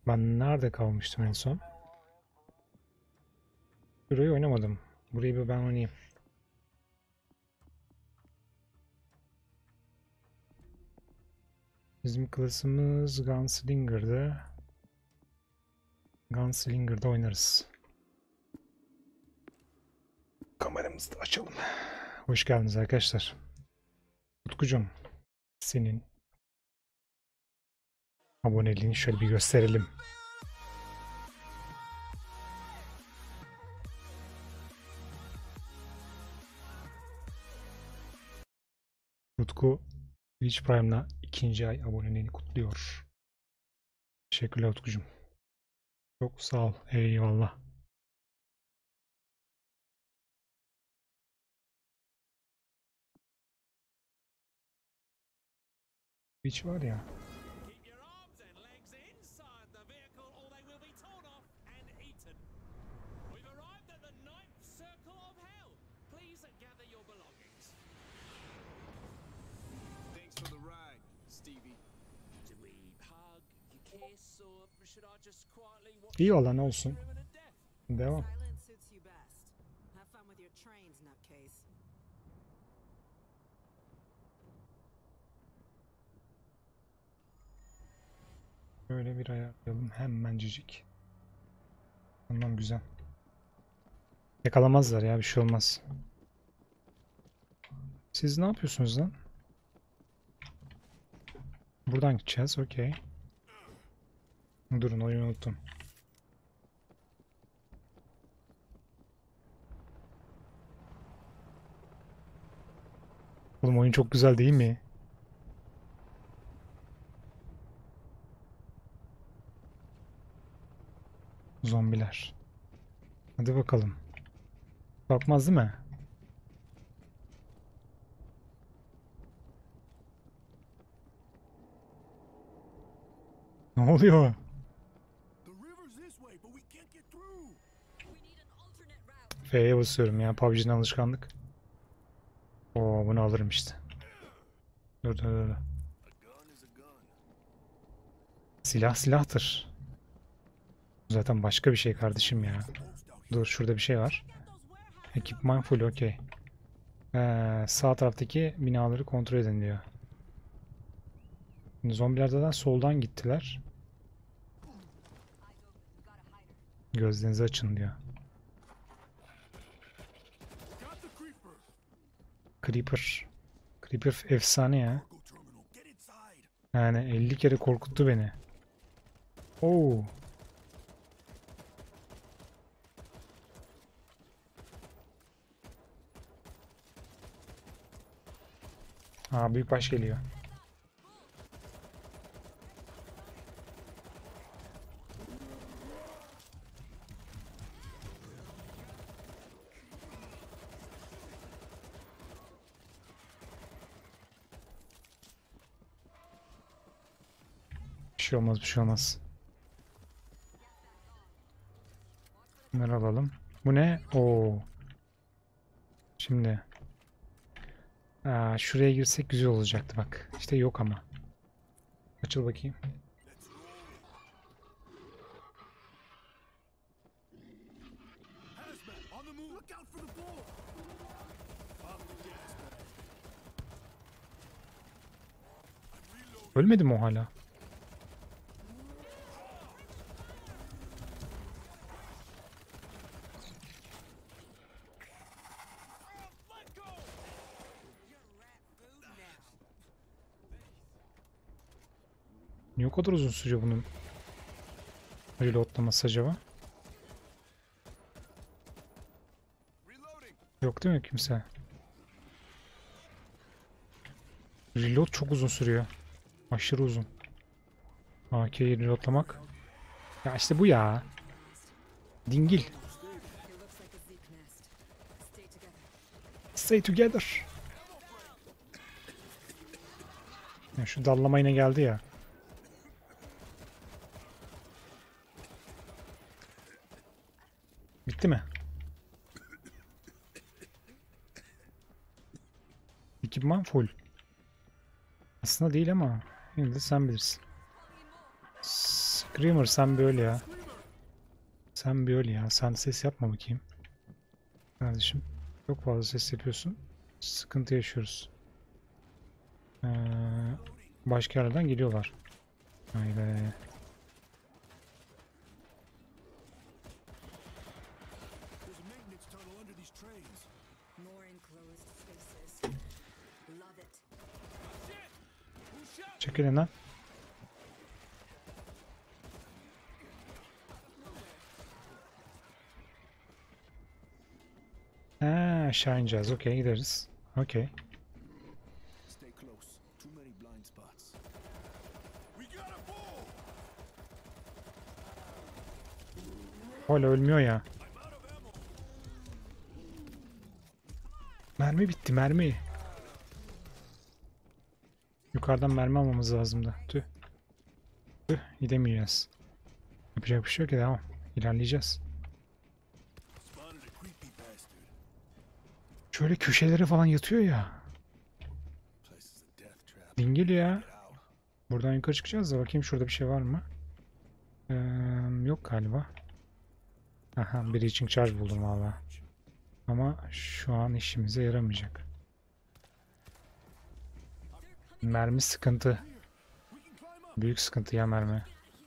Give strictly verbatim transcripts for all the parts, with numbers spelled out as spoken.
Ben nerede kalmıştım en son? Burayı oynamadım. Burayı bir ben oynayayım. Bizim klasımız Gunslinger'dı. Gunslinger'da oynarız. Kameramızı da açalım. Hoş geldiniz arkadaşlar. Utkucuğum, senin aboneliğini şöyle bir gösterelim. Utku Twitch Prime'la ikinci ay aboneliğini kutluyor. Teşekkürler Utkucuğum. Çok sağ ol. Eyvallah. Twitch var ya. İyi olan olsun. Devam. Böyle bir ayarlayalım. Hemencik. Tamam, güzel. Yakalamazlar ya, bir şey olmaz. Siz ne yapıyorsunuz lan? Buradan gideceğiz. Okey. Durun, oyunu unuttum. Oğlum, oyun çok güzel değil mi? Zombiler. Hadi bakalım. Bakmaz değil mi? Ne oluyor? F'ye basıyorum ya. P U B G'nin alışkanlık. Oo, bunu alırım işte. Dur dur dur. Silah silahtır. Zaten başka bir şey kardeşim ya. Dur, şurada bir şey var. Ekipman full, okey. Ee, sağ taraftaki binaları kontrol edin diyor. Şimdi zombilerden soldan gittiler. Gözlerinizi açın diyor. Creeper. Creeper efsane ya. Yani elli kere korkuttu beni. Oo. Aa, büyükbaş geliyor. Bir şey olmaz, bir şey olmaz. Bunları alalım. Bu ne? Oo. Şimdi. Aa, şuraya girsek güzel olacaktı bak. İşte yok ama. Açıl bakayım. Ölmedi mi o hala? Niye o kadar uzun sürüyor bunun reloadlaması acaba? Yok değil mi kimse? Reload çok uzun sürüyor. Aşırı uzun. A K'yi reloadlamak. Ya işte bu ya. Dingil. Stay together. Ya şu dallama yine geldi ya. Bitti mi? Ekipman full. Aslında değil ama yine de sen bilirsin. Screamer sen bir öl ya. Sen bir öl ya. Sen ses yapma bakayım. Kardeşim. Çok fazla ses yapıyorsun. Sıkıntı yaşıyoruz. Ee, başka yerden geliyorlar. Haydi. Çekilin lan. Ha, aşağı ineceğiz. Okey, gideriz. Okey. Hala ölmüyor ya. Mermi bitti, mermi. Yukarıdan mermi almamız lazımdı. Tüh. Tüh, gidemeyeceğiz. Yapacak bir şey yok ya, devam. İlerleyeceğiz. Şöyle köşelere falan yatıyor ya. Dingil ya. Buradan yukarı çıkacağız da bakayım şurada bir şey var mı? Ee, yok galiba. Aha, breaching charge buldum valla. Ama şu an işimize yaramayacak. Mermi sıkıntı. Büyük sıkıntı ya mermi.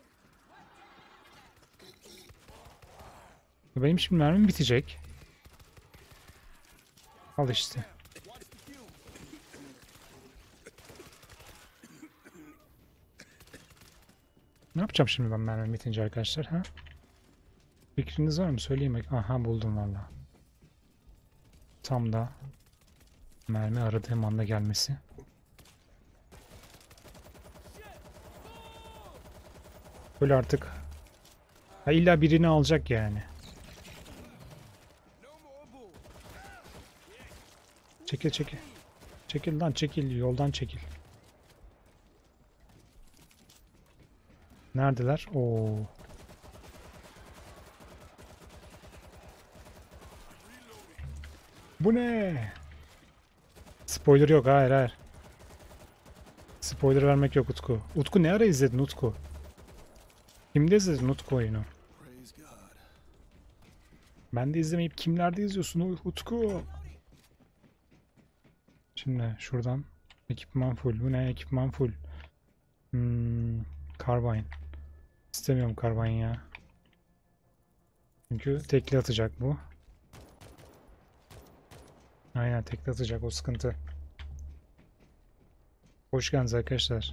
Benim şimdi mermim bitecek. Al işte. Ne yapacağım şimdi ben mermim bitince arkadaşlar, ha? Fikriniz var mı? Söyleyeyim bak. Aha, buldum valla. Tam da mermi aradığım anda gelmesi. Böyle artık. Ha, illa birini alacak yani. Çekil çekil. Çekil lan, çekil. Yoldan çekil. Neredeler? Oo. Bu ne? Spoiler yok. Hayır hayır. Spoiler vermek yok Utku. Utku ne ara izledin Utku? Kimde izledin Utku oyunu? Ben de izlemeyip kimlerde izliyorsun Utku? Şimdi şuradan ekipman full. Bu ne? Ekipman full. Hmm, Carbine. İstemiyorum Carbine ya. Çünkü tekli atacak bu. Aynen, tekli atacak, o sıkıntı. Hoş geldiniz arkadaşlar.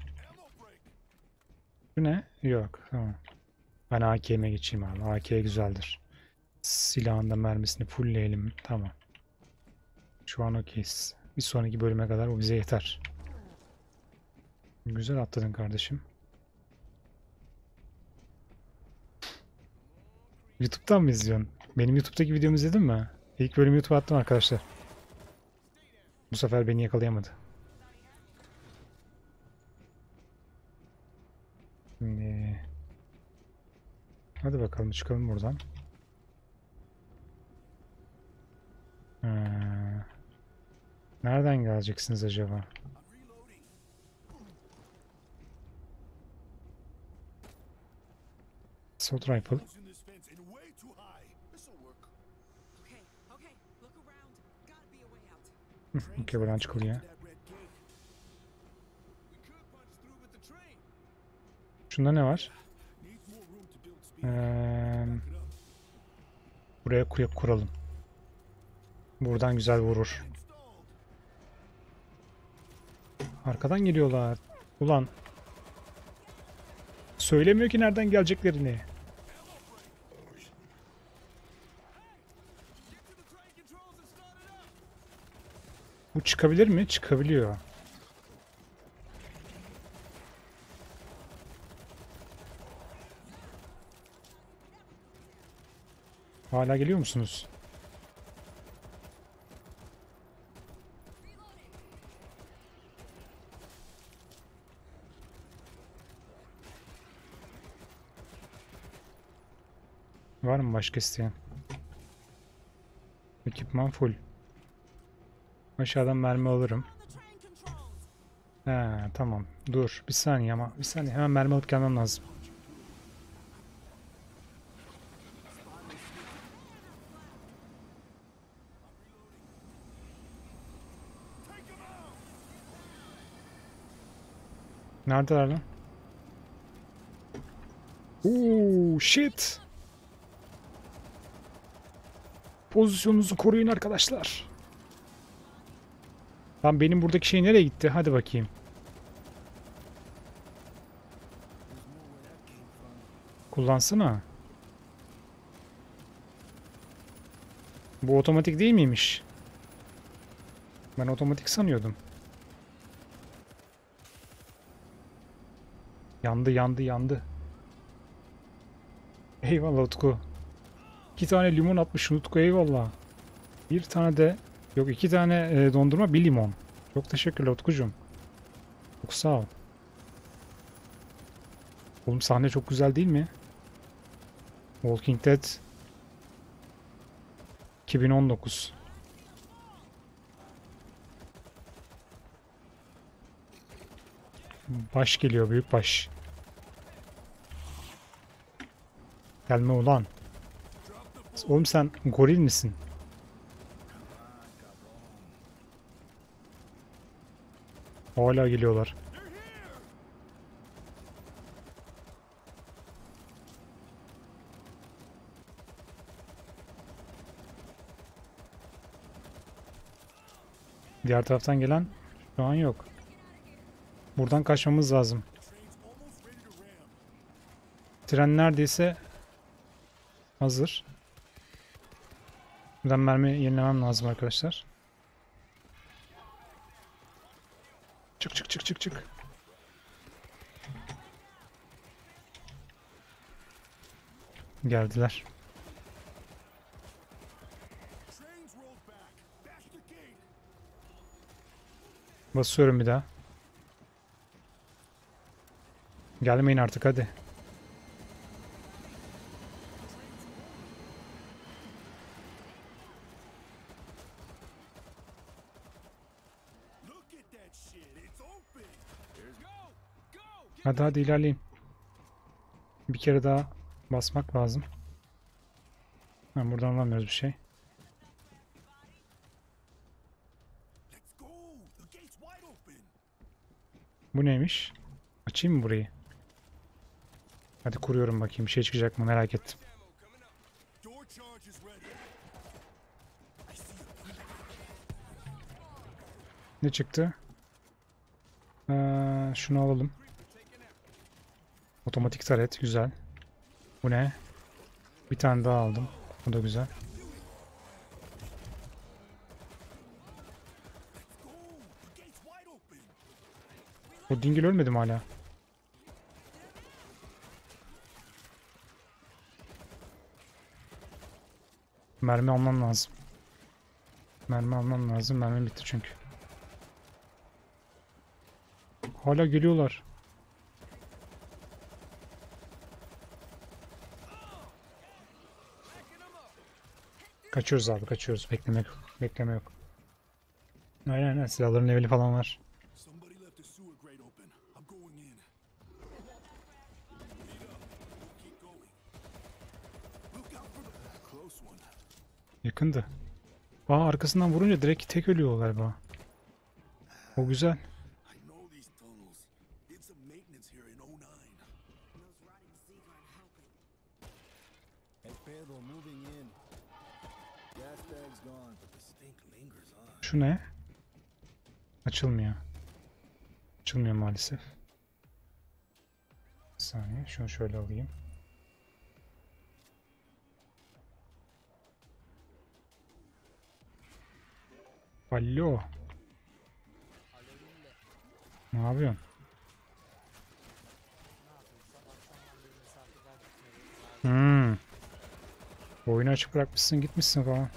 Bu ne? Yok. Tamam. Ben A K'me geçeyim abi. A K güzeldir. Silahında mermisini fullleyelim. Tamam. Şu an okeyiz. Bir sonraki bölüme kadar o bize yeter. Güzel atladın kardeşim. YouTube'dan mı izliyorsun? Benim YouTube'daki videomu izledin mi? İlk bölümü YouTube'a attım arkadaşlar. Bu sefer beni yakalayamadı. Şimdi... Hadi bakalım çıkalım buradan. Ee, nereden geleceksiniz acaba? Assault rifle. Okey, buradan çıkılıyor. Şunda ne var? Ee, buraya kur kuralım. Buradan güzel vurur. Arkadan geliyorlar. Ulan. Söylemiyor ki nereden geleceklerini. Bu çıkabilir mi? Çıkabiliyor. Hala geliyor musunuz? Var mı başka isteyen? Ekipman full. Aşağıdan mermi alırım. He, tamam. Dur. Bir saniye ama. Bir saniye. Hemen mermi alıp gelmem lazım. Neredeler lan? Ooo shit. Pozisyonunuzu koruyun arkadaşlar. Lan benim buradaki şey nereye gitti? Hadi bakayım. Kullansana. Bu otomatik değil miymiş? Ben otomatik sanıyordum. Yandı yandı yandı. Eyvallah Utku. İki tane limon atmış Utku, eyvallah. Bir tane de yok iki tane e, dondurma, bir limon. Çok teşekkürler Utkucuğum. Çok sağ ol. Oğlum sahne çok güzel değil mi? Walking Dead iki bin on dokuz. Baş geliyor, büyük baş. Gelme ulan. Oğlum sen goril misin? Hala geliyorlar. Diğer taraftan gelen şu an yok. Buradan kaçmamız lazım. Tren neredeyse hazır. Buradan mermi yenilemem lazım arkadaşlar. Çık çık çık çık çık. Geldiler. Basıyorum bir daha. Gelmeyin artık hadi. Hadi hadi ilerleyin. Bir kere daha basmak lazım. Ben buradan alamıyoruz bir şey. Bu neymiş? Açayım mı burayı? Hadi kuruyorum bakayım, bir şey çıkacak mı merak ettim. Ne çıktı? Ee, şunu alalım. Otomatik taret güzel. Bu ne? Bir tane daha aldım. Bu da güzel. O dingil ölmedi mi hala? Mermi almam lazım. Mermi almam lazım. Mermi bitti çünkü. Hala geliyorlar. Kaçıyoruz abi, kaçıyoruz. Bekleme yok. Bekleme yok. Aynen aynen, silahların leveli falan var. Yakındı. Aa, arkasından vurunca direkt tek ölüyor galiba. O güzel. Şu ne? Açılmıyor. Açılmıyor maalesef. Bir saniye, şunu şöyle alayım. Alo. Ne yapıyorsun? Hmm. Oyunu açık bırakmışsın, gitmişsin falan.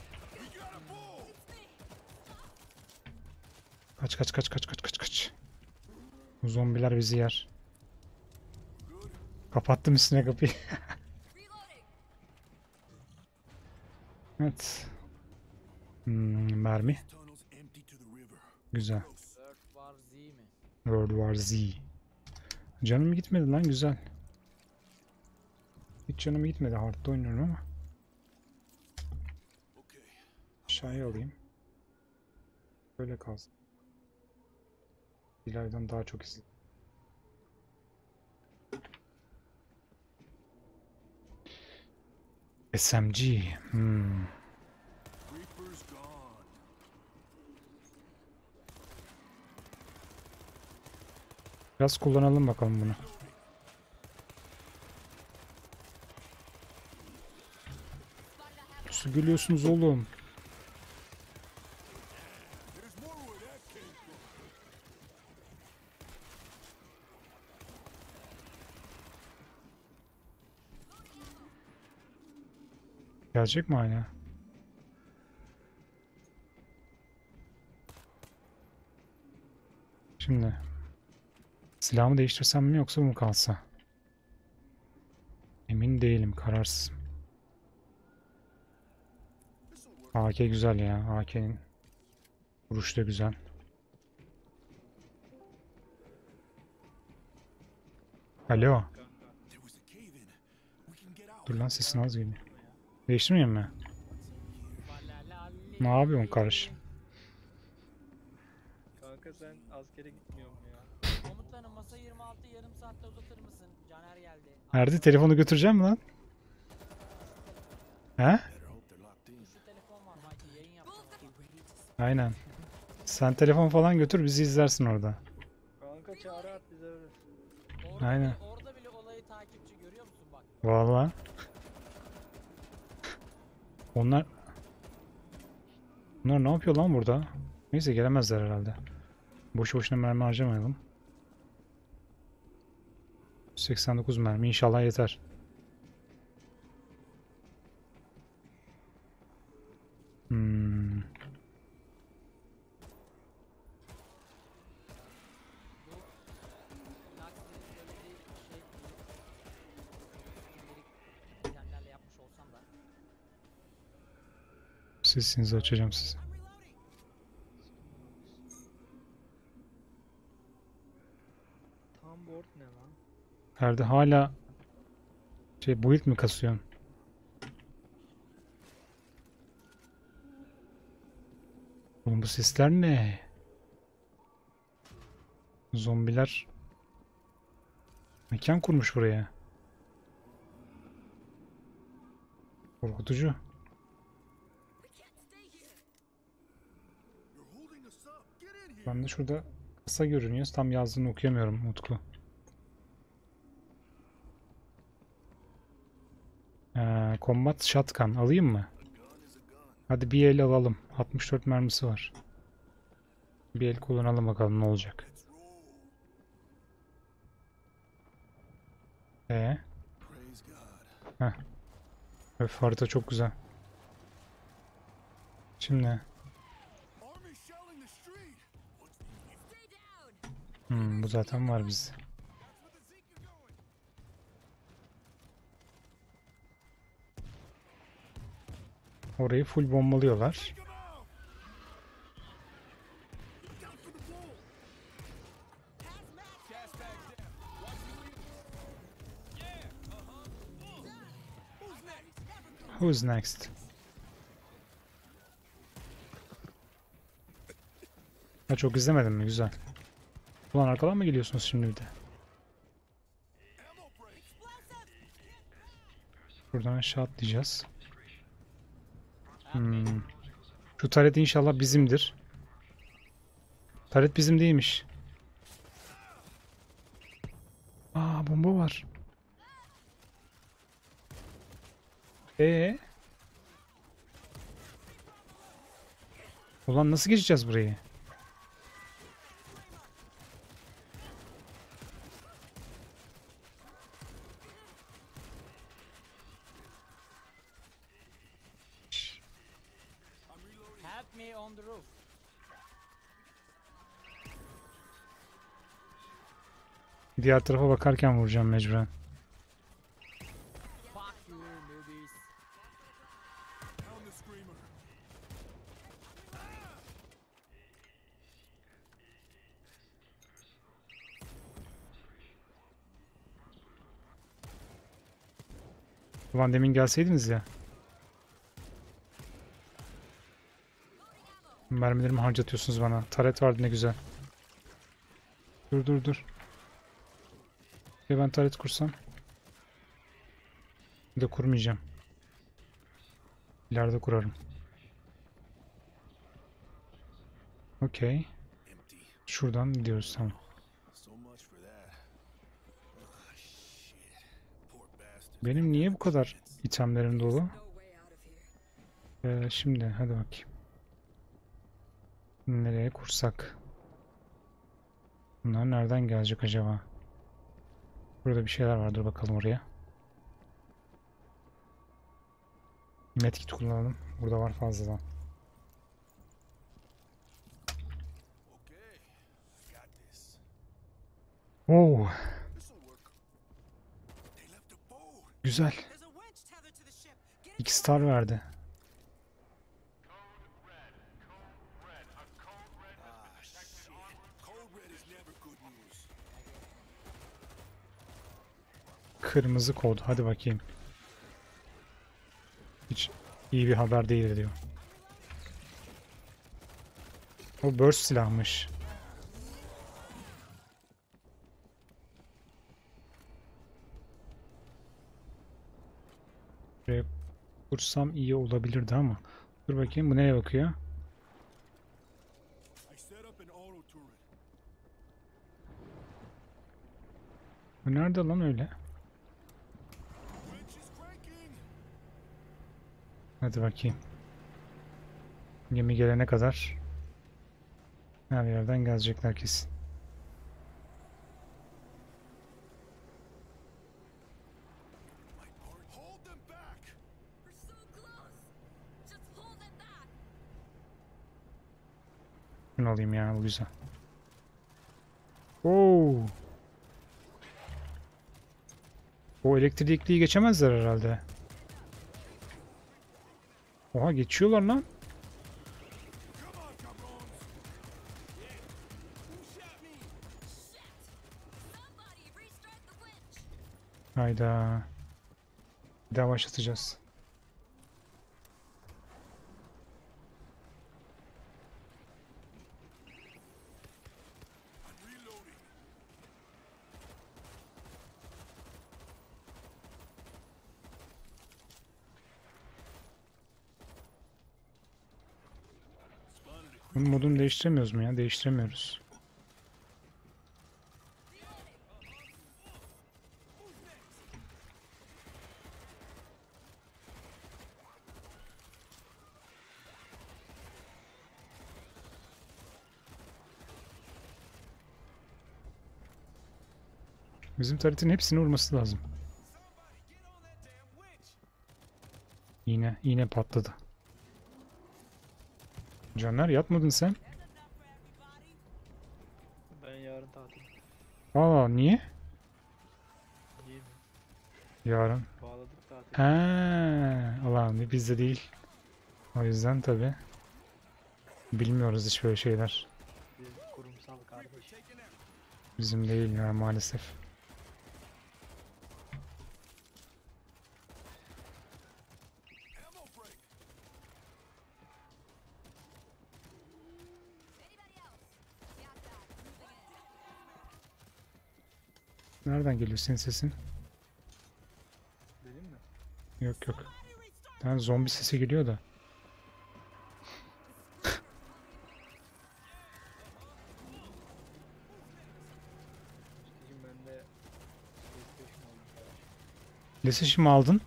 Kaç kaç kaç kaç kaç kaç kaç. Bu zombiler bizi yer. Kapattım üstüne kapıyı. Evet. Hmm, mermi. Güzel. World War Z. Canım gitmedi lan, güzel. Hiç canım gitmedi. Hard'da oynuyorum ama. Aşağıya alayım. Böyle kalsın. İleriden daha çok izle. S M G. Hmm. Biraz kullanalım bakalım bunu. Nasıl gülüyorsunuz oğlum? Gelecek mi hala? Şimdi silahımı değiştirsem mi yoksa bu mu kalsa? Emin değilim, kararsızım. A K güzel ya, A K'nin vuruş da güzel. Alo. Dur lan, sesin az geliyor. Değiştirmeyeyim mi? Ne yapıyorsun kardeşim? Kanka sen askere gitmiyor mu ya? Komutanım masa yirmi altı yarım saatte uzatır mısın? Caner geldi. Nerede, telefonu götüreceğim mi lan? He? Şu telefon var Mikey yayın yapacağım. Aynen. Sen telefon falan götür, bizi izlersin orada. Kanka çağrı at bize öyle. Orada Aynen. Bile, orada bile olayı takipçi görüyor musun bak. Vallahi. Onlar... Bunlar ne yapıyor lan burada? Neyse, gelemezler herhalde. Boşu boşuna mermi harcamayalım. seksen dokuz mermi inşallah yeter. Hmm. Taksilerin söylediği şey gündelik itemlerle yapmış olsam da. Sesinizi açacağım size. Tam board ne lan? Ferdi hala şey, build mi kasıyorsun? Oğlum bu sesler ne? Zombiler mekan kurmuş buraya. Korkutucu. Ben de şurada kısa görünüyor. Tam yazdığını okuyamıyorum Utku. Ee, Combat Shotgun alayım mı? Hadi bir el alalım. altmış dört mermisi var. Bir el kullanalım bakalım ne olacak. Ee? Heh. Öf, harita çok güzel. Şimdi. Hmm, bu zaten var bizde. Orayı full bombalıyorlar. Who's next? Ha, çok izlemedim mi? Güzel. Ulan arkadan mı geliyorsunuz şimdi bir de? Buradan aşağı atlayacağız. Hmm. Şu taret inşallah bizimdir. Taret bizim değilmiş. Aa, bomba var. Ee? Ulan nasıl geçeceğiz burayı? Help me on the roof. Diğer tarafa bakarken vuracağım mecburen. Fuck you newbies. Ulan demin gelseydiniz ya. Mermilerimi harcatıyorsunuz bana. Taret vardı ne güzel. Dur dur dur. Ya ben taret kursam. Bir de kurmayacağım. İleride kurarım. Okey. Şuradan gidiyoruz, tamam. Benim niye bu kadar itemlerim dolu? Ee, şimdi hadi bakayım. Nereye kursak? Bunlar nereden gelecek acaba? Burada bir şeyler vardır, bakalım oraya. Medkit kullanalım. Burada var fazladan. Oo. Güzel. İki star verdi. Kırmızı kod. Hadi bakayım. Hiç iyi bir haber değil diyor. O burst silahmış. Buraya kursam iyi olabilirdi ama. Dur bakayım, bu nereye bakıyor? Bu nerede lan öyle? Hadi bakayım. Gemi gelene kadar her yerden gelecekler kesin. Şunu alayım ya, bu güzel. Oo. O elektrikliyi geçemezler herhalde. Oha, geçiyorlar lan. Hayda. Bir daha başlatacağız. Bunun modunu değiştiremiyoruz mu ya? Değiştiremiyoruz. Bizim turret'in hepsini vurması lazım. Yine, yine patladı. Caner, yatmadın sen? Ben yarın tatil. Aa, niye? İyi mi? Yarın. Bağladık tatil. Ha, ulan bizde değil. O yüzden tabi bilmiyoruz hiç böyle şeyler. Biz kurumsal kardeş. Bizim değil ya, maalesef. Nereden geliyor senin sesin? Dedim mi? Yok yok. Yani zombi sesi geliyor da. İşte ben de PlayStation aldım. PlayStation mı aldın?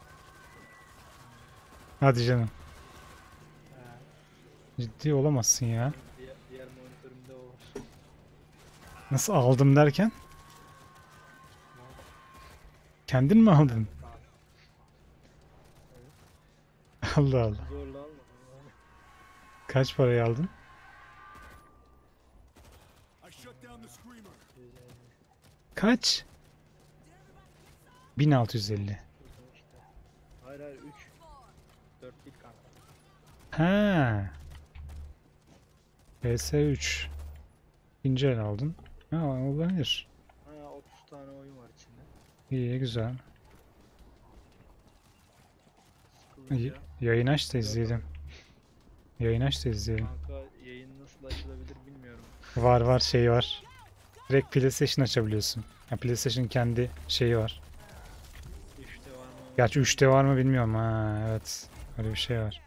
Hadi canım. He. Ciddi olamazsın ya. Diğer, diğer monitörümde o var. Nasıl aldım derken? Kendin mi aldın? Allah Allah. Zorla almadım. Kaç paraya aldın? Kaç? bin altı yüz elli. İşte. Hayır hayır üç. dört değil kanka. Ha. P S üç. İkinci el aldın. Ha, olabilir. Ha otuz tane oyun var içinde. İyi, güzel. Y- Sıkılınca. yayın aç da izleyelim. Yayın aç da izleyelim. Kanka yayın nasıl açılabilir bilmiyorum. Var var, şey var. Direkt PlayStation açabiliyorsun. Ya PlayStation kendi şeyi var. üçte var mı? Gerçi üçte var mı bilmiyorum, ha evet. Öyle bir şey var.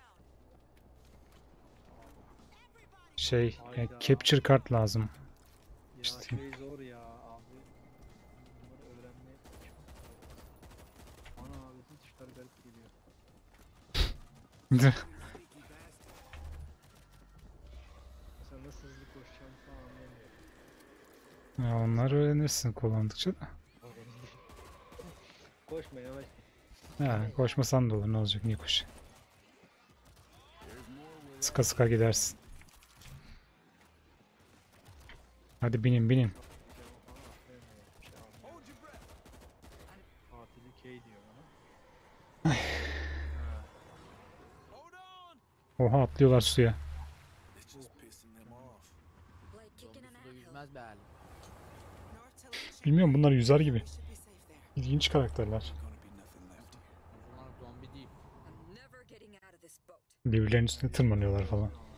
Şey, e, Hayda. capture kart lazım. Ya İşte. şey zor ya abi. Bunları öğrenmeye çalışmak lazım. Ana abi bütün tuşlar garip geliyor. Mesela nasıl hızlı koşacağımı falan anlayamıyorum. Ya onları öğrenirsin kullandıkça da. Koşma yavaş. Ha, koşmasan da olur, ne olacak, niye koş? Sıka sıka gidersin. Hadi binin binin. Atlayacağımı falan atlayamıyorum. Bir şey anlayamıyorum. Fatih'i K diyor bana. Ha. Oha, atlıyorlar suya. Zombi suda yüzmez be halim. Bilmiyorum, bunlar yüzer gibi. İlginç karakterler. O zaman zombi değil. Birbirlerinin üstüne tırmanıyorlar falan.